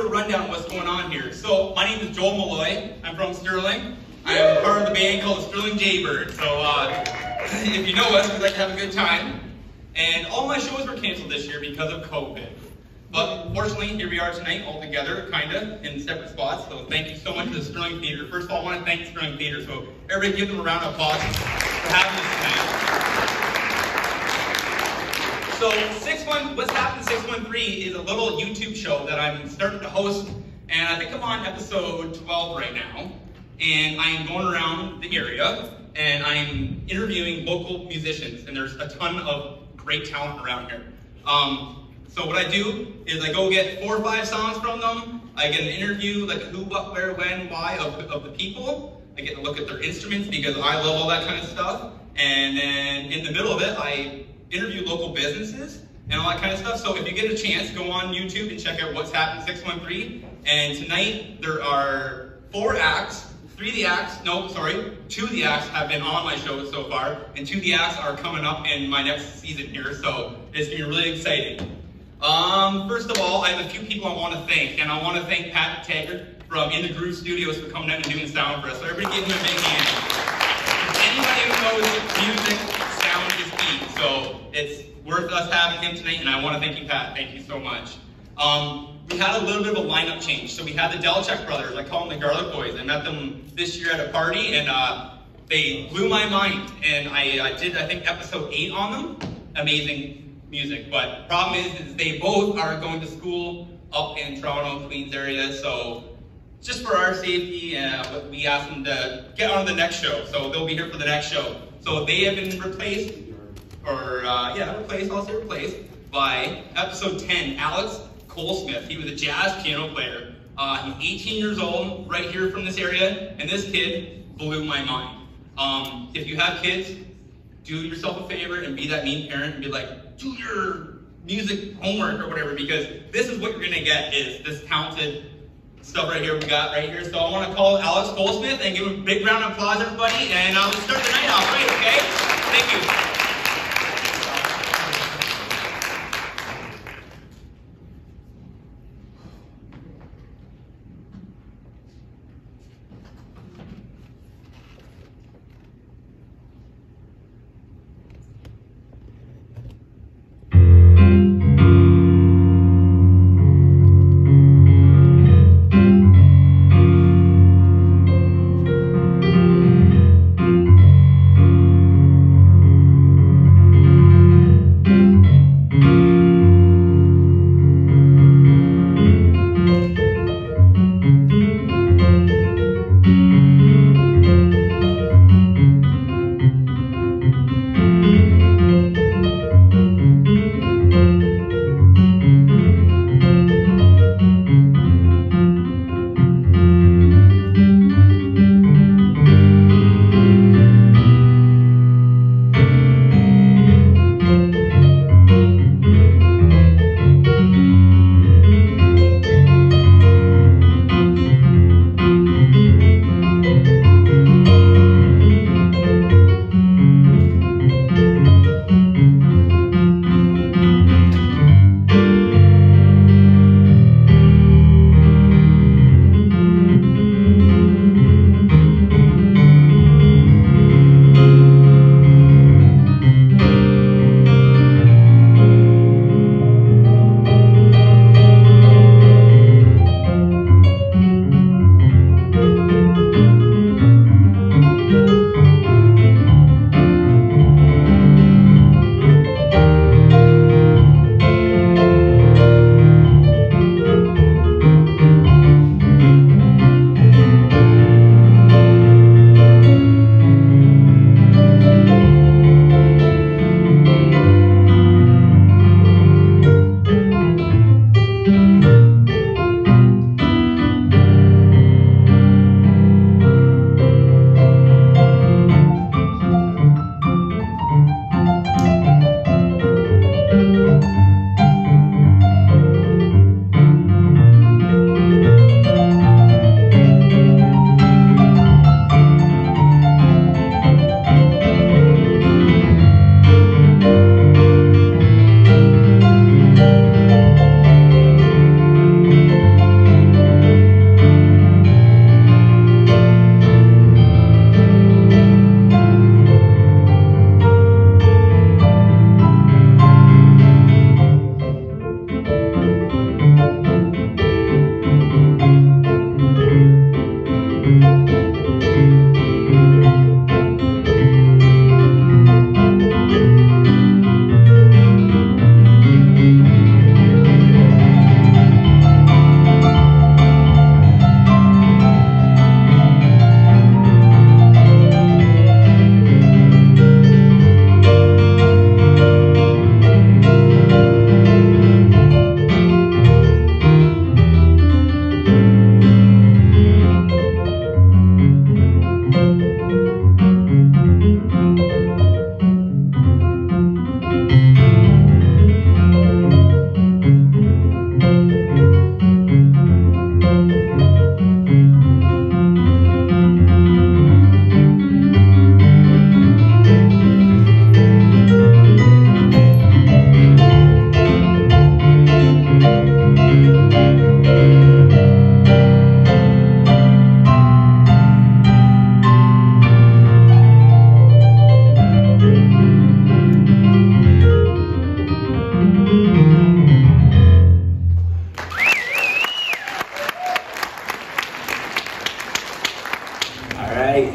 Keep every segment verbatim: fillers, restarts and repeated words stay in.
bit of a rundown of what's going on here. So, my name is Joel Malloy. I'm from Stirling. I'm part of the band called Stirling J Birds. So, uh, if you know us, we like to have a good time. And all my shows were canceled this year because of COVID. But fortunately, here we are tonight, all together, kind of, in separate spots. So thank you so much to the Stirling Theater. First of all, I want to thank the Stirling Theater. So everybody give them a round of applause for having us tonight. So six one, what's happened six one three is a little YouTube show that I'm starting to host. And I think I'm on episode twelve right now. And I am going around the area, and I'm interviewing local musicians. And there's a ton of great talent around here. Um, So what I do is I go get four or five songs from them. I get an interview, like a who, what, where, when, why of, of the people. I get to look at their instruments because I love all that kind of stuff. And then in the middle of it, I interview local businesses and all that kind of stuff. So if you get a chance, go on YouTube and check out What's Happened six one three. And tonight there are four acts. Three of the acts, no, sorry, two of the acts have been on my show so far. And two of the acts are coming up in my next season here. So it's going to be really exciting. Um, first of all, I have a few people I want to thank, and I want to thank Pat Taggart from In the Groove Studios for coming out and doing sound for us. So everybody give him a big hand. Anybody who knows music, sound is key. So it's worth us having him tonight, and I want to thank you, Pat. Thank you so much. Um, we had a little bit of a lineup change. So we had the Delchek brothers. I call them the Garlic Boys. I met them this year at a party, and uh, they blew my mind. And I, I did, I think, episode eight on them. Amazing music, but problem is, is they both are going to school up in Toronto, Queens area, so just for our safety, uh, we asked them to get on the next show, so they'll be here for the next show. So they have been replaced, or uh, yeah, replaced, I'll say replaced, by episode ten, Alex Kohklsmith. He was a jazz piano player. Uh, he's eighteen years old, right here from this area, and this kid blew my mind. Um, if you have kids, do yourself a favor and be that mean parent and be like, do your music homework or whatever, because this is what you're gonna get, is this talented stuff right here we got right here. So I want to call Alex Kohklsmith and give him a big round of applause, everybody, and uh, let's start the night off, right, okay? Thank you.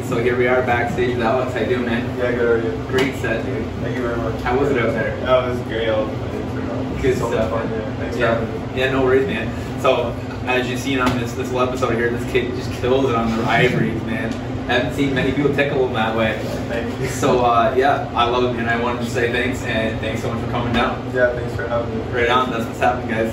So here we are backstage with Alex. How you doing, man? Yeah, good. How are you? Great set, dude. Thank you very much. How was it out there? Oh, it was great. All Good so stuff. much fun. Yeah. Thanks Yeah. for having me. Yeah, no worries, man. So as you've seen on this this little episode here, this kid just kills it on the ivories, man. I haven't seen many people tickle him that way. Thank you. So uh, yeah, I love it, and I wanted to say thanks, and thanks so much for coming down. Yeah, thanks for having me. Right on. That's what's happening, guys.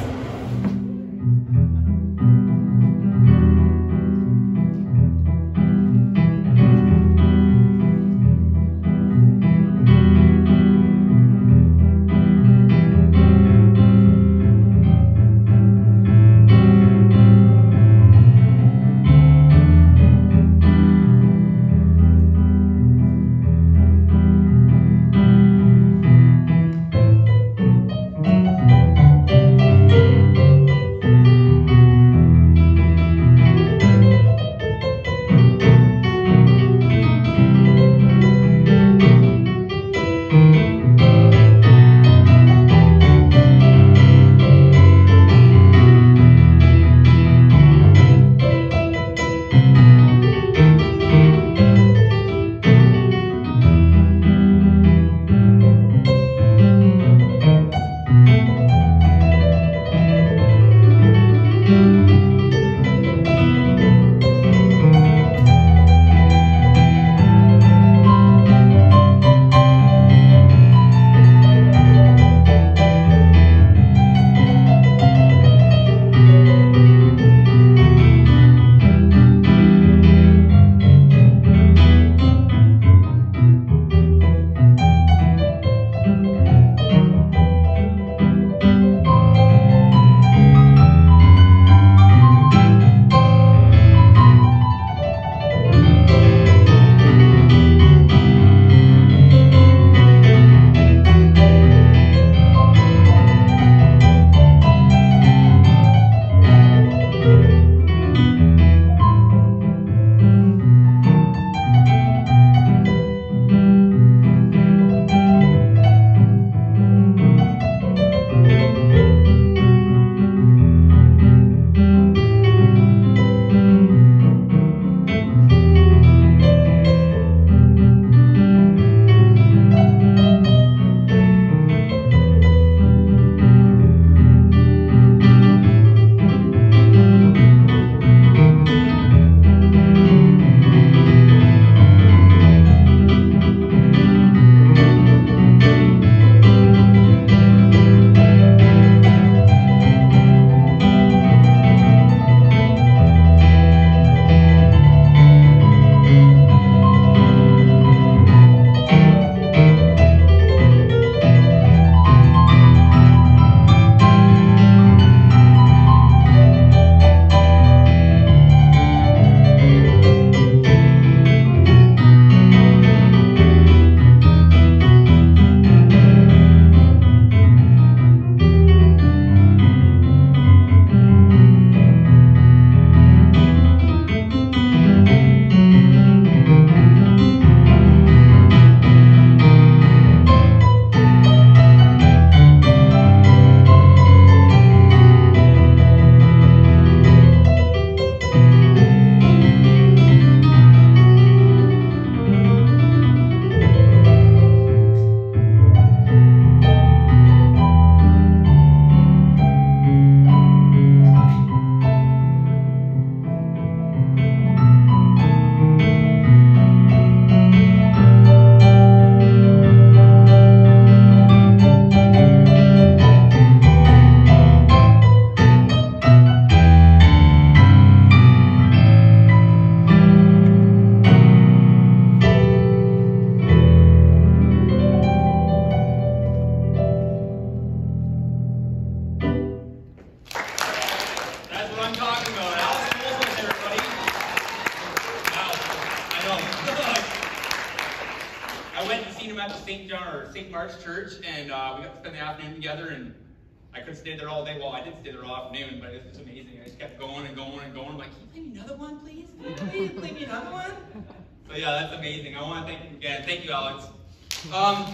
Saint Mark's Church, and uh, we got to spend the afternoon together, and I could stay there all day. Well, I did stay there all afternoon, but it was amazing. I just kept going and going and going. I'm like, can you play me another one, please? Can you please play me another one? So yeah, that's amazing. I want to thank you again. Thank you, Alex. Um,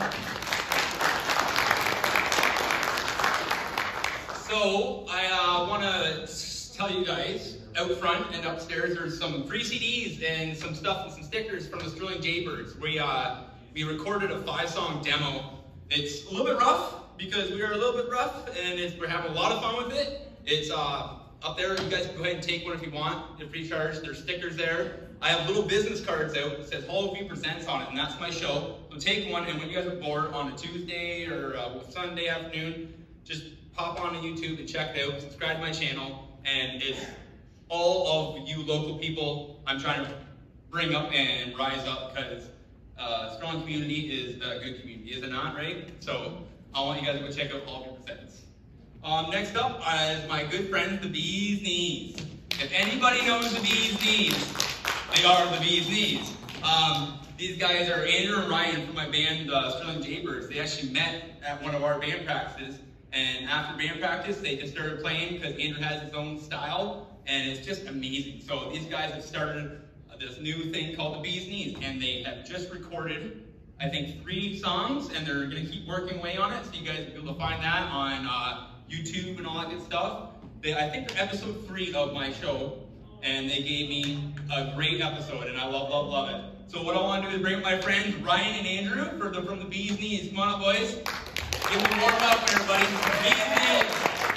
so I uh, want to tell you guys, out front and upstairs, there's some free C Ds and some stuff and some stickers from the Stirling J Birds. We, uh, we recorded a five-song demo. It's a little bit rough because we are a little bit rough, and it's, we're having a lot of fun with it. It's uh, up there. You guys can go ahead and take one if you want. They're free charge. There's stickers there. I have little business cards out that says Hall of View Presents on it, and that's my show. So take one, and when you guys are bored on a Tuesday or a Sunday afternoon, just pop on to YouTube and check it out. Subscribe to my channel, and it's all of you local people I'm trying to bring up and rise up, because uh, Stirling community is a good community, is it not, right? So I want you guys to go check out Hall of View Presents. Um, next up is my good friends, the Bee's Knees. If anybody knows the Bee's Knees, they are the Bee's Knees. Um, these guys are Andrew and Ryan from my band, uh, Stirling J Birds. They actually met at one of our band practices, and after band practice, they just started playing because Andrew has his own style, and it's just amazing. So these guys have started uh, this new thing called the Bee's Knees, and they have just recorded, I think, three songs, and they're gonna keep working away on it, so you guys will be able to find that on uh, YouTube and all that good stuff. They, I think they're episode three of my show, and they gave me a great episode, and I love, love, love it. So what I want to do is bring up my friends Ryan and Andrew for the, from the Bee's Knees. Come on up, boys. Give them a warm up, everybody. Bee's Knees.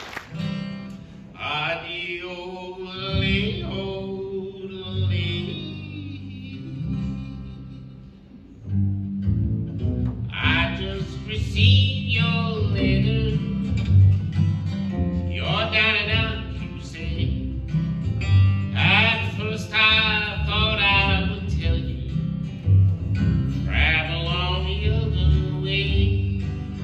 Adiole, ole. I just received your letter. You're down and out, you say. At first I thought I would tell you, travel on the other way.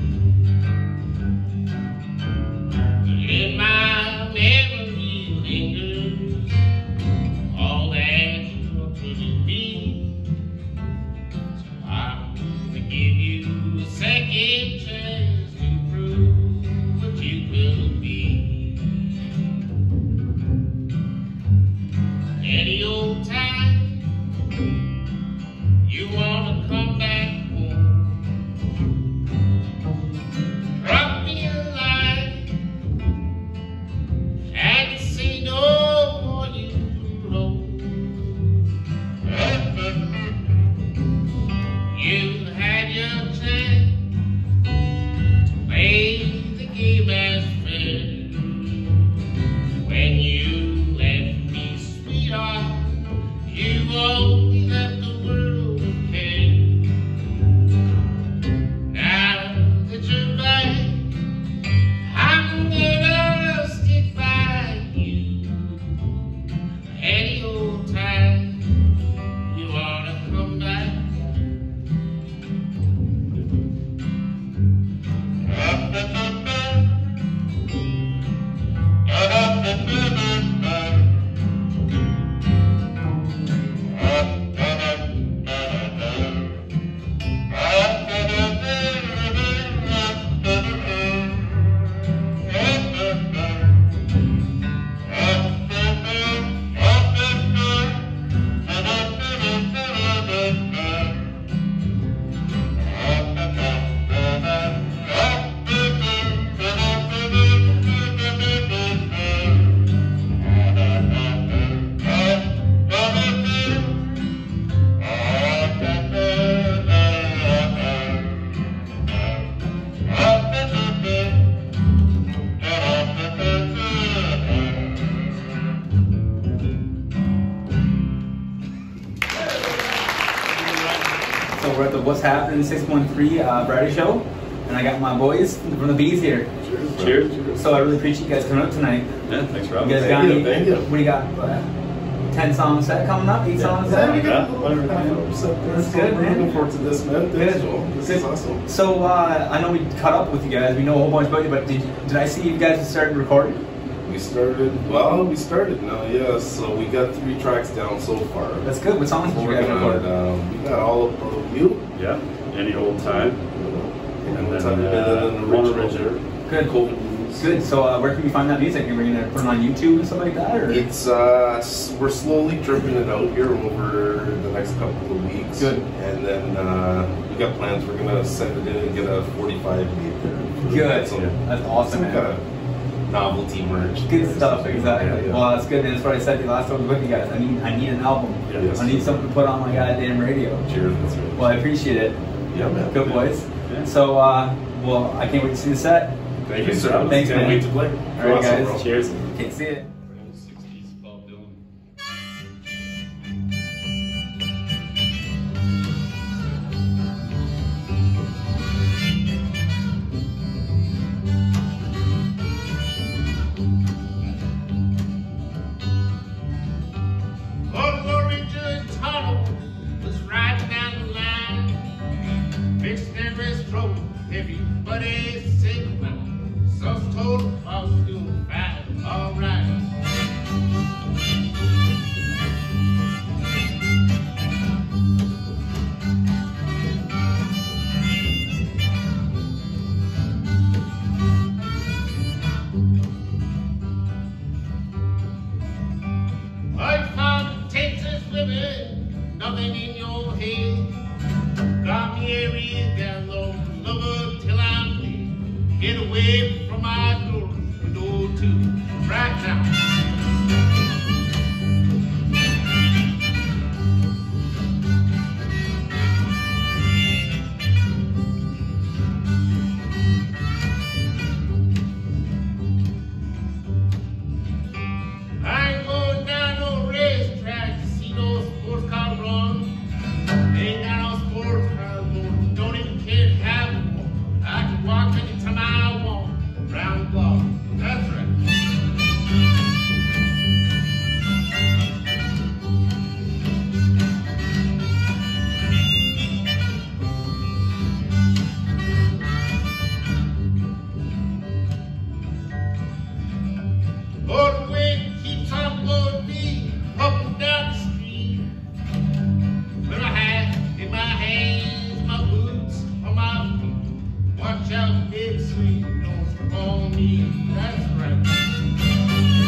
In my memory lingers all that you are to be. So I'm gonna give you a second chance to prove what you will be. Any old time you wanna come back home, drop me a line and say no more you roll. You had your chance to play the game as fair. When you left me, sweetheart, you only left the world to care. Now that you're back, I'm gonna stick by you. Any old time you wanna come back. So we're at the What's Happening six one three uh, variety show, and I got my boys from the Bees here. Cheers. Cheers. So I really appreciate you guys coming out tonight. Yeah, thanks for having You me. guys got Thank any? you, thank you. What do you got? Uh, ten songs set coming up? Eight songs set? Yeah, whatever. That's good, man. Looking forward to this, man. Good. Thanks, Joel. This is awesome. So uh, I know we caught up with you guys. We know a whole bunch about you, but did did I see you guys started recording? We started, well, we started now, yeah. So we got three tracks down so far. That's good. What songs did you guys Working record? on, um, we got All About You. Yeah, any old time. And And then, then, uh, uh, one original. original. Good. Cool. Good. So uh, where can we find that music? Are we gonna put it on YouTube and stuff like that, or? It's uh, s- we're slowly dripping it out here over the next couple of weeks. Good. And then uh, we got plans. We're gonna send it in and get a forty-five made there. Good. Some, That's awesome, some man. kind of novelty merch. Good stuff, exactly. Yeah, yeah. Well, that's good. And that's what I said to you last time I was with you guys. I need, I need an album. Yeah, yes. I need something to put on my goddamn radio. Cheers, that's right. Well, I appreciate it. Yeah, man. Good boys. Yeah. So, uh, well, I can't wait to see the set. Thank you, sir. Thanks, Can't man. wait to play. All right, Awesome, guys. bro. Cheers. Can't see it. sixties Bob Dylan. Old Norwegian tunnel was riding down the line, fixing every stroke, everybody say goodbye. Some told I was doing fine, all right. I found Texas women, nothing in your head. Got me a real gal, lover till I'm dead. Get away from my door, window two, right now. I ain't going down no racetrack to see no sports car run. Ain't got no sports car, Lord. Don't even care to have one. I can walk anytime I want around the block. That's right. Oh, the wind keeps on blowing me up and down the street. With my hat in my hands, my boots on my feet. Watch out, big sweet, don't step on me. That's right.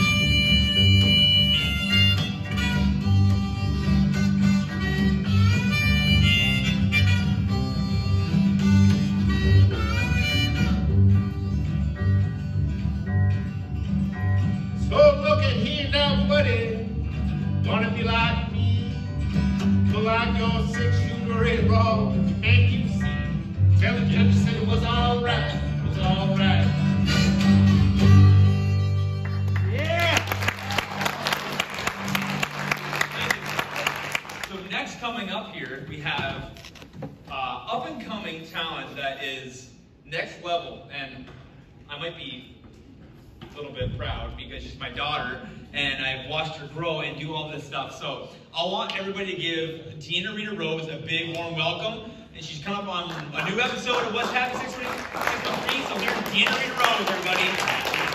So look at here now, buddy. Wanna be like me? Pull out your six shooter and roll. Make you see. Tell the judge said it was alright. It was alright. Yeah. So next coming up here, we have uh, up and coming talent that is next level, and I might be a little bit proud because she's my daughter, and I've watched her grow and do all this stuff. So I want everybody to give Deanna Rita Rose a big warm welcome, and she's come up on a new episode of What's Happening six one three. So here's Deanna Rita Rose, everybody.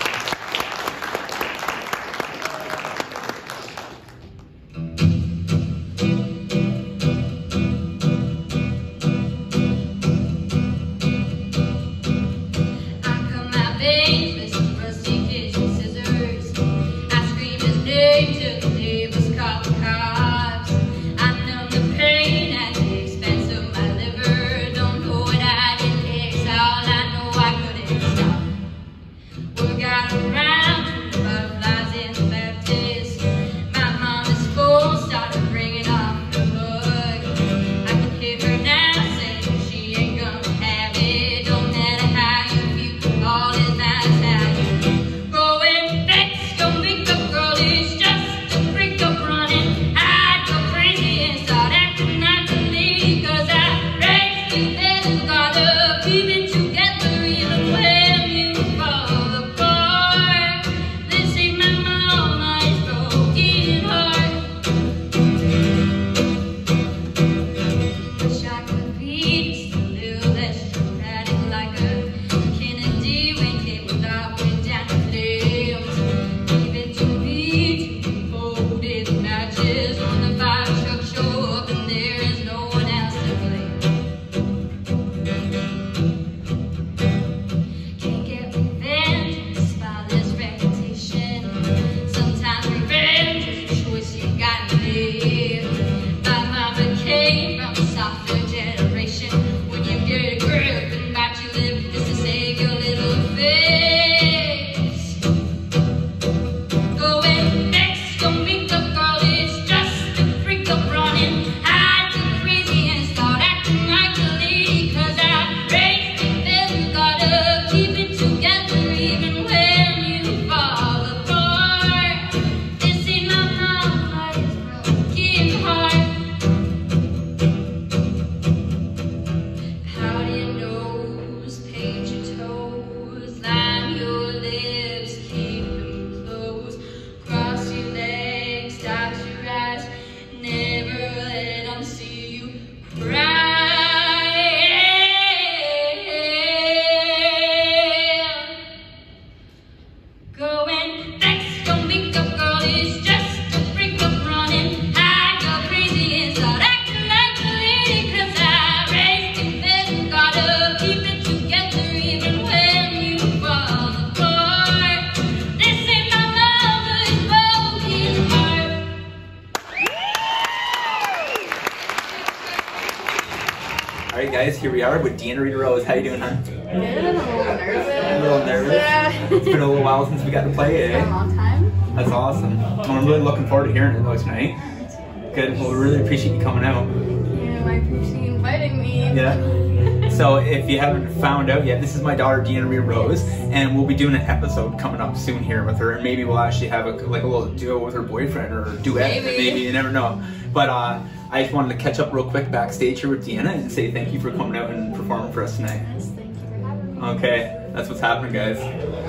Got guys, here we are with Deanna Rita Rose. How you doing, hon? Good, I'm a little nervous. A little nervous? Yeah. It's been a little while since we got to play it, Been a eh? long time. That's awesome. Well, I'm really looking forward to hearing it though tonight. Good. Well, we really appreciate you coming out. Yeah, I appreciate you inviting me. Yeah. So if you haven't found out yet, this is my daughter Deanna Rita Rose, and we'll be doing an episode coming up soon here with her, and maybe we'll actually have a like a little duo with her boyfriend or a duet. Maybe. Maybe you never know. But uh, I just wanted to catch up real quick backstage here with Deanna and say thank you for coming out and performing for us tonight. Yes, thank you for having me. Okay, that's what's happening, guys.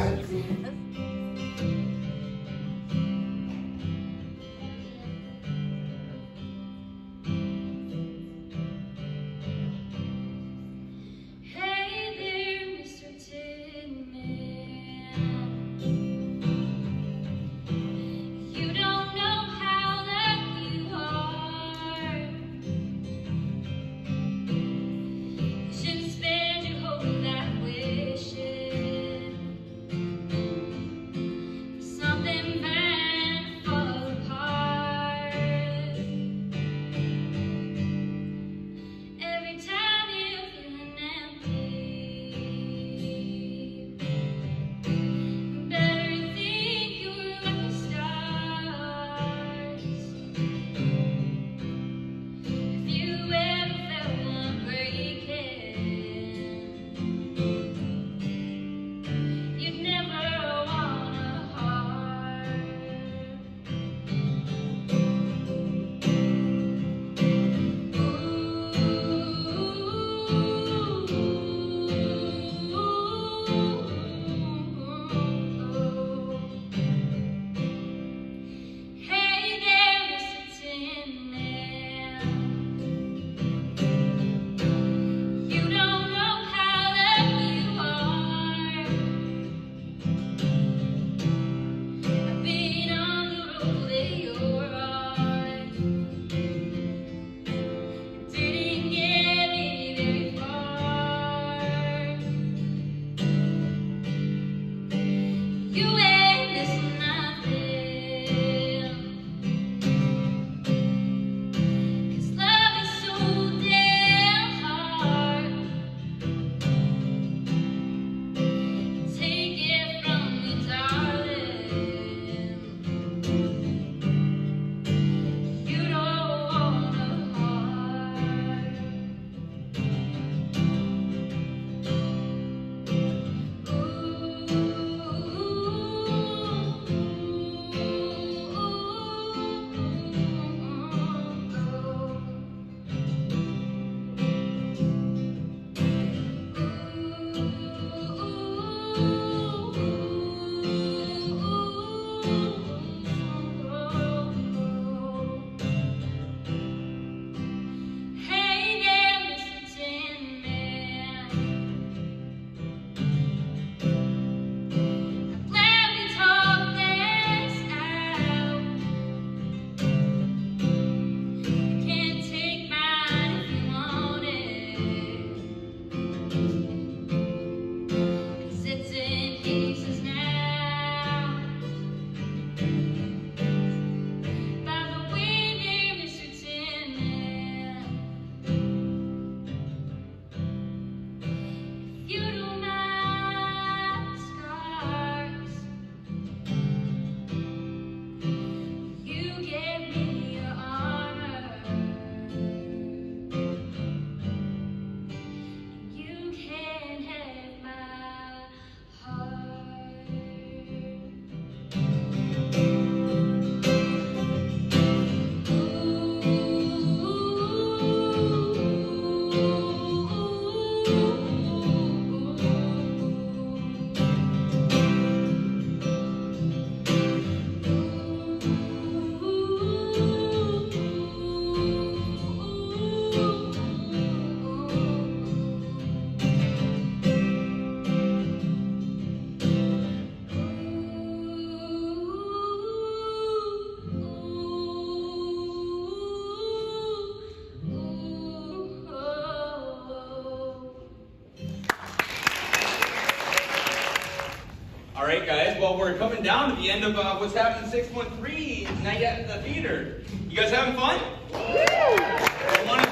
Alright guys, well we're coming down to the end of uh, what's happening six one three night at the theater. You guys having fun? I want to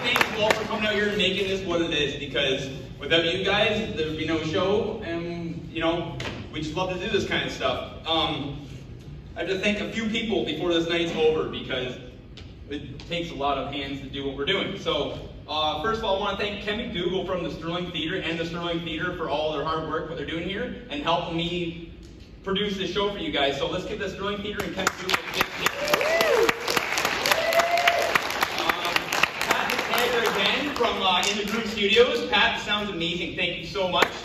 thank you all for coming out here and making this what it is, because without you guys, there would be no show, and, you know, we just love to do this kind of stuff. Um, I have to thank a few people before this night's over, because it takes a lot of hands to do what we're doing. So, uh, first of all, I want to thank Ken McDougall from the Stirling Theatre and the Stirling Theatre for all their hard work, what they're doing here, and helping me produce this show for you guys. So let's give the Stirling Theatre and Ken McDougall a big hand. Um, Pat Hager again from uh, In the Groove Studios. Pat, sounds amazing. Thank you so much.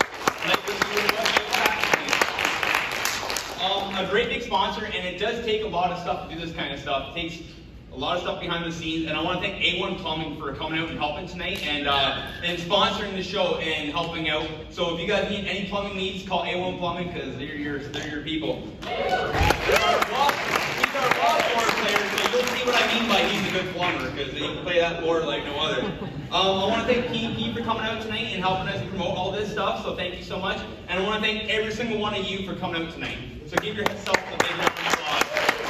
Um, a great big sponsor, and it does take a lot of stuff to do this kind of stuff. It takes a lot of stuff behind the scenes, and I want to thank A one Plumbing for coming out and helping tonight, and uh, and sponsoring the show and helping out. So if you guys need any plumbing needs, call A one Plumbing, because they're your they're your people. He's our board player, so you'll see what I mean by he's a good plumber, because he can play that board like no other. Um, I want to thank P P for coming out tonight and helping us promote all this stuff. So thank you so much, and I want to thank every single one of you for coming out tonight. So give yourself a big round of applause.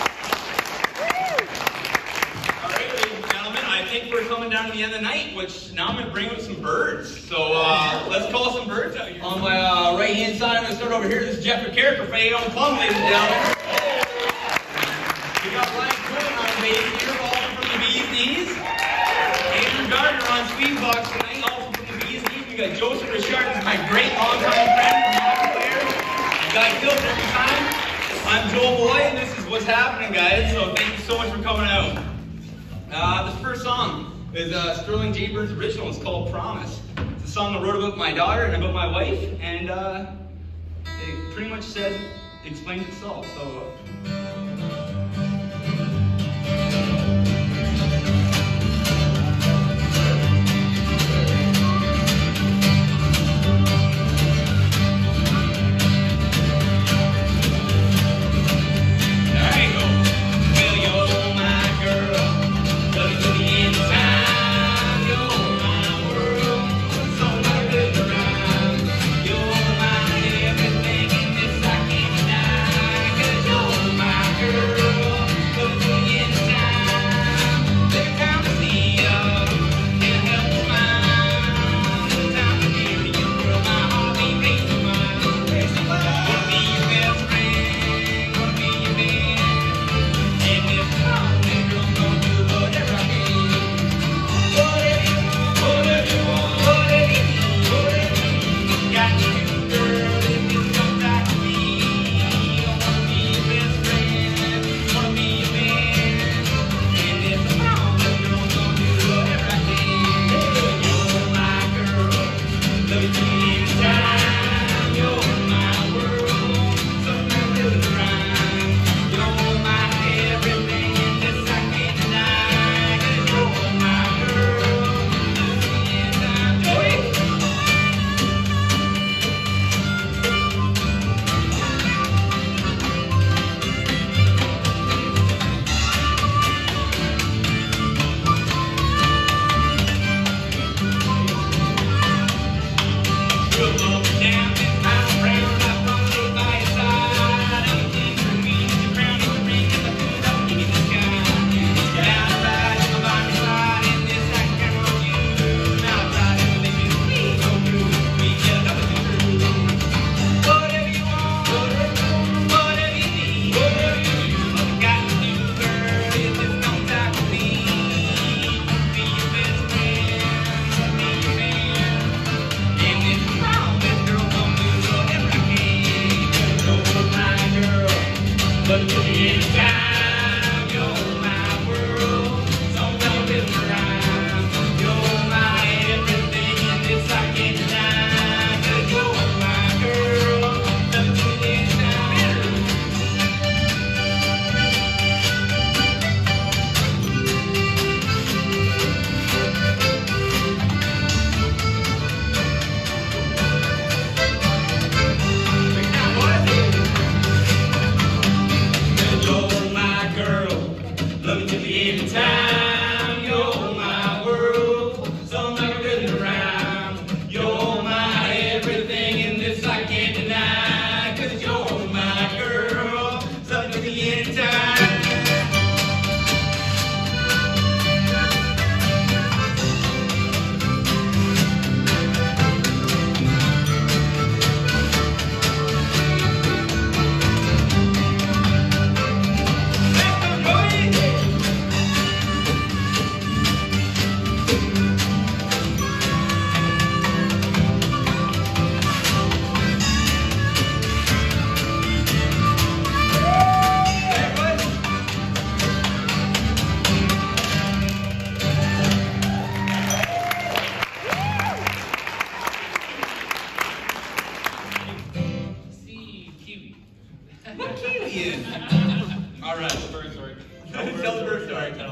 Thank you for coming down to the end of the night, which now I'm going to bring out some birds. So uh, let's call some birds out here. On my uh, right hand side, I'm going to start over here. This is Jeff McCarricker from A one Plum, ladies and gentlemen. We got Brian Quinn on bass here, also from the Bee's Knees. Andrew Gardner on speed box tonight, also from the Bee's Knees. We got Joseph Richard, my great longtime friend from hockey players. You guys killed every time. I'm Joel Boy, and this is what's happening, guys. So thank you so much for coming out. Uh, this first song is uh, Stirling J Birds original. It's called Promise. It's a song I wrote about my daughter and about my wife, and uh, it pretty much says, explains itself. So.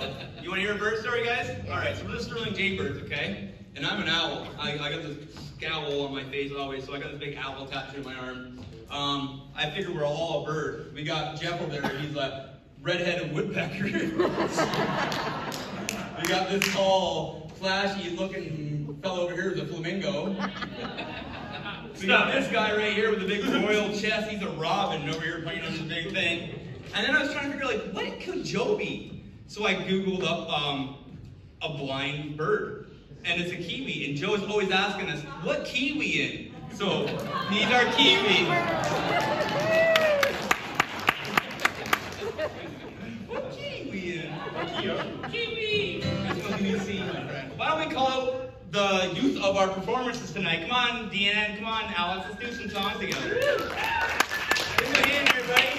You want to hear a bird story, guys? All right, so we're the Stirling J Birds, okay? And I'm an owl. I, I got this scowl on my face always, so I got this big owl tattoo on my arm. Um, I figure we're all a bird. We got Jeff over there. He's a red-headed woodpecker. We got this tall, flashy-looking fellow over here who's a flamingo. We got this guy right here with a big royal chest. He's a robin over here playing on this big thing. And then I was trying to figure, like, what could Joe be? So I Googled up um, a blind bird. And it's a kiwi. And Joe is always asking us, what kiwi in? So, these are kiwi. What kiwi in? Kiwi! That's something you see, my friend. Why don't we call out the youth of our performances tonight? Come on, Deanna, come on, Alex. Let's do some songs together. Give them a hand, everybody.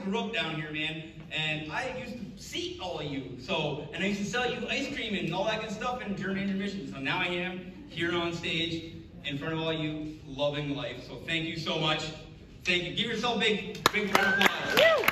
grew up down here, man, and I used to see all of you. So, and I used to sell you ice cream and all that good stuff in during intermission. So now I am here on stage in front of all you, loving life. So thank you so much. Thank you. Give yourself a big, big round of applause.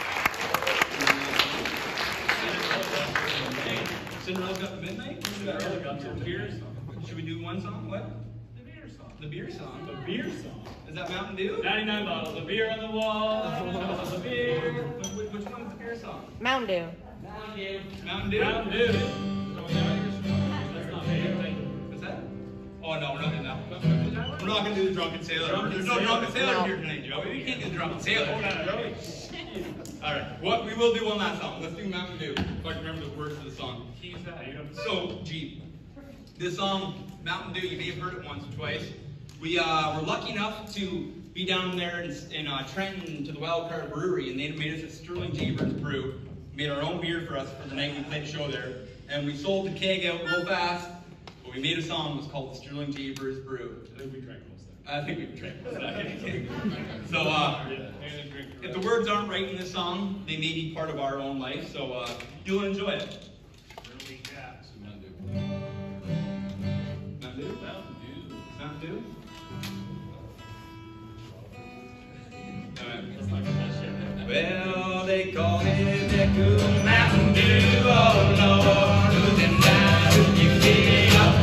Cinderella's got the midnight? Cinderella got some beer song. Should we do one song? What? The beer song. The beer song. The beer song. Is that Mountain Dew? ninety-nine bottles of beer on the wall. Bottles of beer. Which, which one's the beer song? Mountain Dew. Mountain Dew. Mountain Dew? Mountain Dew. That's not me. What's that? Oh no, we're not doing that one. We're not gonna do the drunken sailor. Drunken There's no sailor. drunken sailor No. here tonight, Joe. We can't do the drunken sailor. Oh, All right. What we will do one last song. Let's do Mountain Dew. If I can remember the words of the song. Keys that. You don't So, G, this song, Mountain Dew, you may have heard it once or twice. We uh, were lucky enough to be down there in, in uh, Trenton to the Wild Card Brewery, and they made us a Stirling J Birds brew. Made our own beer for us for the night we played the show there, and we sold the keg out real fast. But we made a song. It was called the Stirling J Birds Brew. I think we drank most of I think we drank most of that. So, uh, that. Yeah. if the words aren't right in this song, they may be part of our own life. So uh, you'll enjoy it. Early caps. Mountain Dew? Mountain Dew. Mountain Dew? Alright. Let's not get that shit. Well, they call it the cool Mountain Dew. Oh Lord, who's in that? Who you get up?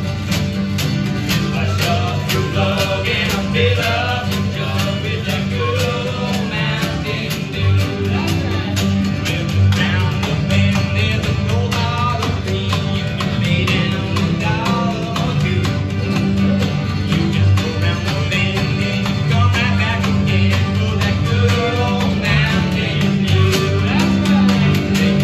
I shove your plug and I fill up the jug with that good old Mountain Dew. With the sound of wind and the gold dollar fee, you can lay down a dollar or two. You just go round the bend and you come right back again for that good old Mountain Dew. That's right.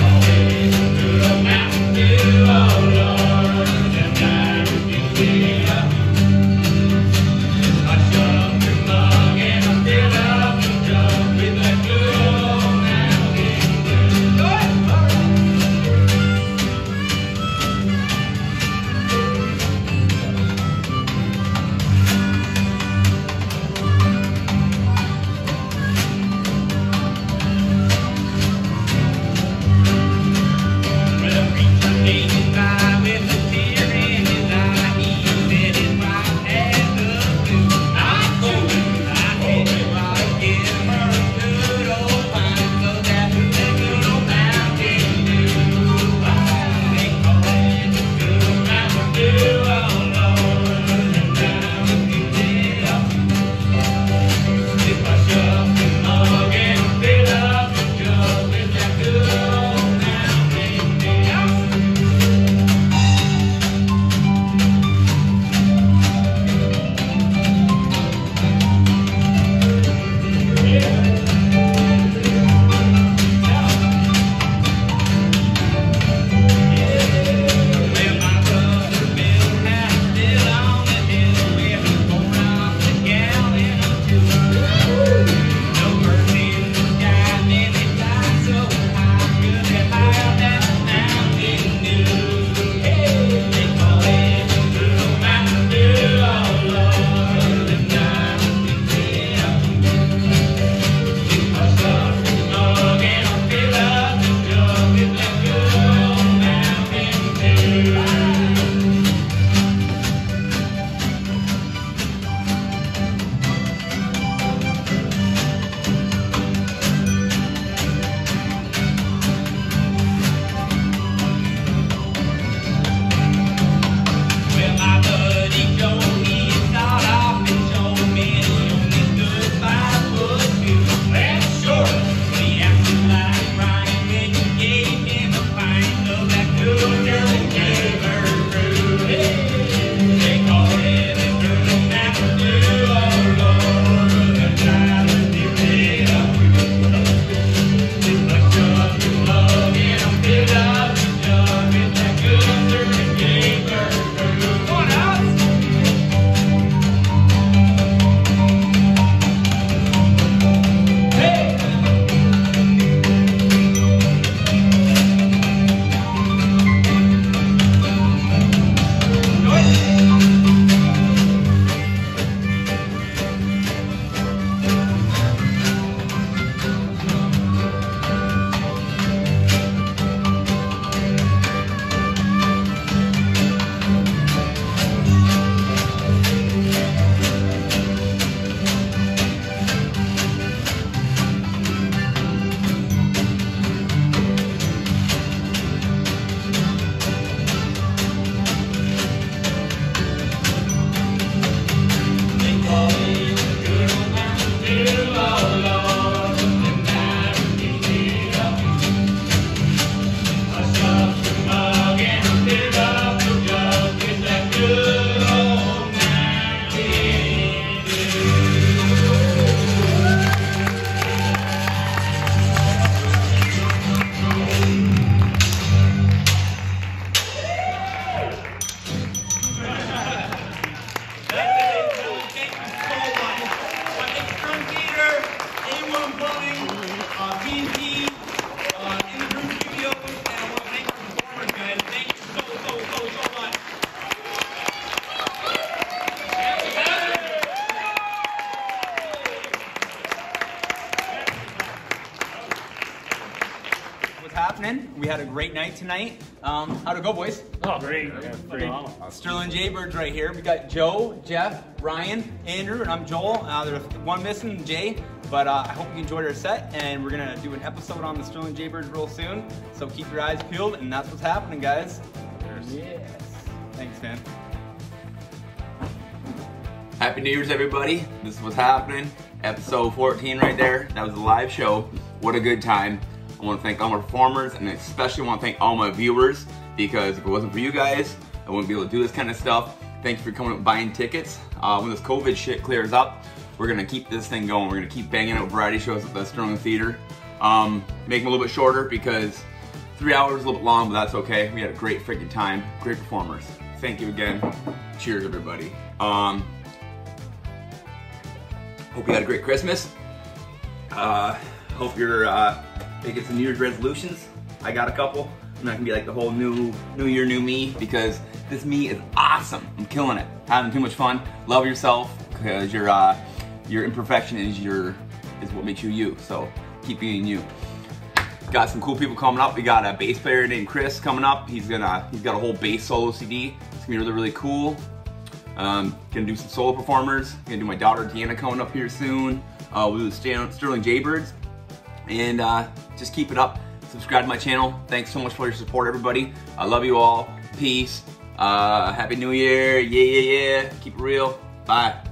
happening. We had a great night tonight. Um, how'd it go, boys? Oh, great. Yeah, great. Sterling J Birds right here. We got Joe, Jeff, Ryan, Andrew, and I'm Joel. Uh, there's one missing, Jay. But uh, I hope you enjoyed our set, and we're gonna do an episode on the Sterling J Birds real soon. So keep your eyes peeled, and that's what's happening, guys. Yes. Thanks, man. Happy New Year's, everybody. This is what's happening. Episode fourteen right there. That was a live show. What a good time. I want to thank all my performers, and especially want to thank all my viewers, because if it wasn't for you guys, I wouldn't be able to do this kind of stuff. Thank you for coming up and buying tickets. Uh, when this COVID shit clears up, we're gonna keep this thing going. We're gonna keep banging out variety shows at the Stirling Theater. Um, make them a little bit shorter because three hours is a little bit long, but that's okay. We had a great freaking time, great performers. Thank you again. Cheers, everybody. Um, hope you had a great Christmas. Uh, hope you're uh, making some New Year's resolutions. I got a couple. I'm not gonna be like the whole new New Year, new me, because this me is awesome. I'm killing it, having too much fun. Love yourself, because you're. Uh, Your imperfection is your is what makes you you. So keep being you. Got some cool people coming up. We got a bass player named Chris coming up. He's gonna he's got a whole bass solo C D. It's gonna be really really cool. Um, gonna do some solo performers. Gonna do my daughter Deanna coming up here soon. Uh, we'll do the Stirling J Birds, and uh, just keep it up. Subscribe to my channel. Thanks so much for your support, everybody. I love you all. Peace. Uh, Happy New Year. Yeah yeah yeah. Keep it real. Bye.